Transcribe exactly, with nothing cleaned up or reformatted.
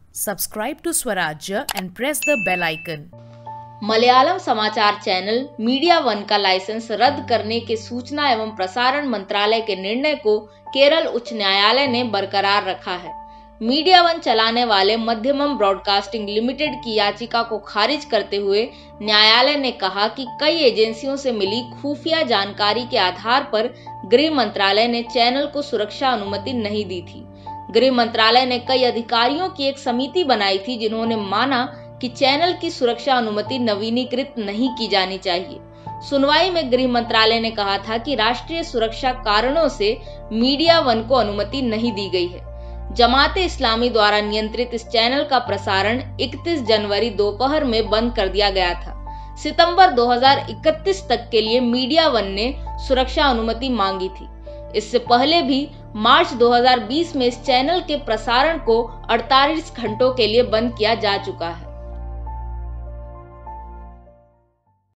Subscribe to Swarajya and press the bell icon. Malayalam समाचार channel media one का licence रद्द करने के सूचना एवं प्रसारण मंत्रालय के निर्णय को केरल उच्च न्यायालय ने बरकरार रखा है। मीडिया वन चलाने वाले मध्यमम ब्रॉडकास्टिंग लिमिटेड की याचिका को खारिज करते हुए न्यायालय ने कहा कि कई एजेंसियों से मिली खुफिया जानकारी के आधार पर गृह मंत्रालय ने चैनल को सुरक्षा अनुमति नहीं दी थी। गृह मंत्रालय ने कई अधिकारियों की एक समिति बनाई थी जिन्होंने माना कि चैनल की सुरक्षा अनुमति नवीनीकृत नहीं की जानी चाहिए। सुनवाई में गृह मंत्रालय ने कहा था कि राष्ट्रीय सुरक्षा कारणों से मीडिया वन को अनुमति नहीं दी गई है। जमाते इस्लामी द्वारा नियंत्रित इस चैनल का प्रसारण इकतीस जनवरी दोपहर में बंद कर दिया गया था। सितंबर दो हज़ार इकतीस तक के लिए मीडिया वन ने सुरक्षा अनुमति मांगी थी। इससे पहले भी मार्च दो हज़ार बीस में इस चैनल के प्रसारण को अड़तालीस घंटों के लिए बंद किया जा चुका है।